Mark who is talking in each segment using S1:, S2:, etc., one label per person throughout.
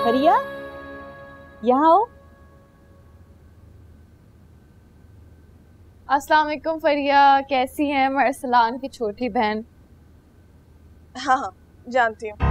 S1: फरिया, यहाँ आओ।
S2: अस्सलाम वालेकुम फरिया, कैसी हैं? मैं अरसलान की छोटी बहन।
S3: हाँ हाँ जानती हूँ।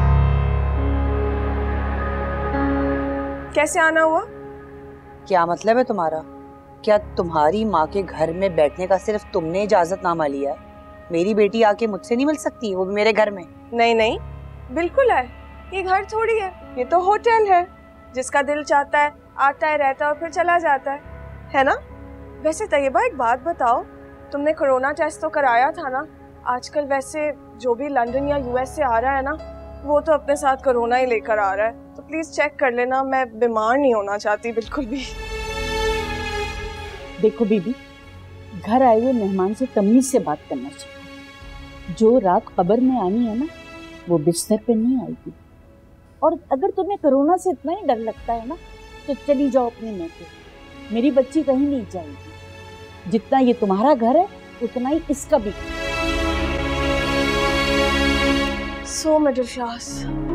S3: कैसे आना हुआ?
S1: क्या मतलब है तुम्हारा? क्या तुम्हारी माँ के घर में बैठने का सिर्फ तुमने इजाजतनामा लिया है? मेरी बेटी आके मुझसे नहीं मिल सकती, वो भी मेरे घर में?
S3: नहीं नहीं, बिल्कुल है। ये घर थोड़ी है, ये तो होटल है। जिसका दिल चाहता है आता है, रहता है और फिर चला जाता है ना? वैसे तैयबा एक बात बताओ, तुमने कोरोना टेस्ट तो कराया था ना? आजकल वैसे जो भी लंदन या यूएस से आ रहा है ना, वो तो अपने साथ कोरोना ही लेकर आ रहा है, तो प्लीज चेक कर लेना। मैं बीमार नहीं होना चाहती बिल्कुल भी।
S1: देखो बीबी, घर आए हुए मेहमान से तमीज से बात करना चाहिए। जो रात कब्र में आनी है ना, वो बिस्तर पे नहीं आएगी। और अगर तुम्हें कोरोना से इतना ही डर लगता है ना, तो चली जाओ अपने मैके। मेरी बच्ची कहीं नहीं जाएगी। जितना ये तुम्हारा घर है उतना ही इसका भी।
S3: So middle class.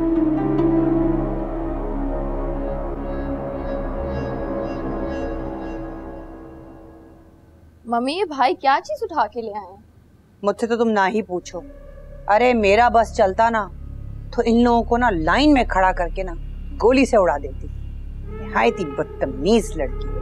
S2: मम्मी, ये भाई क्या चीज उठा के ले आए हैं?
S1: मुझसे तो तुम ना ही पूछो। अरे मेरा बस चलता ना तो इन लोगों को ना लाइन में खड़ा करके ना गोली से उड़ा देती। निहायत ही बदतमीज लड़की है।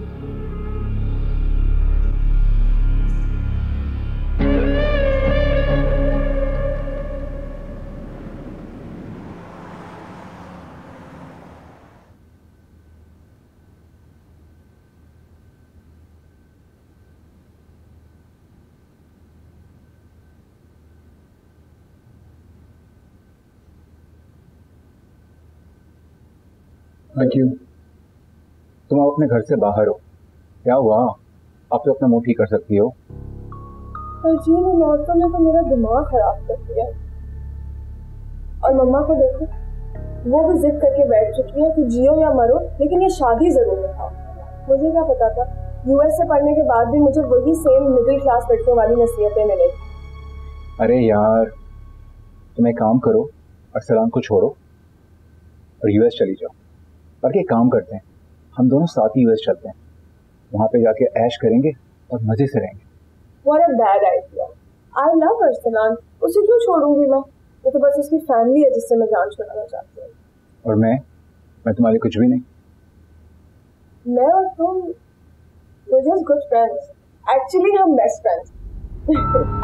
S4: Thank you. तुम अपने घर से बाहर हो, क्या हुआ? आप तो अपना मुंह ठीक कर सकती हो।
S3: अर्जुन, इन औरतों ने तो मेरा दिमाग खराब कर दिया। और मम्मा को देखो, वो भी जिद करके बैठ चुकी है कि जियो या मरो, लेकिन ये शादी जरूर था। मुझे क्या पता था यूएस से पढ़ने के बाद भी मुझे वही सेम मिडिल क्लास लड़कियों वाली नसीहतें मिलेगी।
S4: अरे यार, तुम एक काम करो, अरसलान को छोड़ो और यूएस चली जाओ। और एक काम करते हैं, हम दोनों साथ ही यूएस चलते हैं। वहां पे जाके ऐश करेंगे और मजे से रहेंगे।
S3: What a bad idea. I love Arsalan, उसे क्यों छोड़ूंगी मैं? ये तो बस उसकी फैमिली है जिससे मैं जान छुड़ाना चाहती हूँ।
S4: और मैं तुम्हारे लिए कुछ भी नहीं।
S3: मैं और तुम we're just good friends. Actually हम best friends.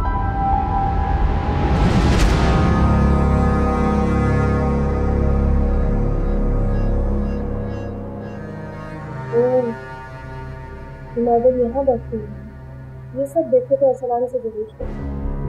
S3: मैं अगर यहाँ बैठी हूँ, ये सब देखे तो अरसलान से जरूर करूँ।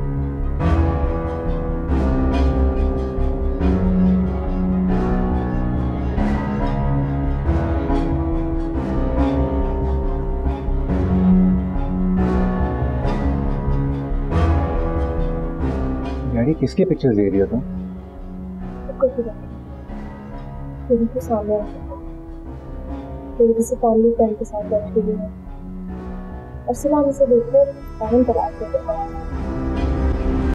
S4: डैडी, किसकी पिक्चर्स दे रही हो तुम?
S3: कुछ भी नहीं, के सामने मेरी किसी फैमिली फ्रेंड के साथ बैठी हुई है। अरसलान इसे देखकर फौरन तलाक कर देता है।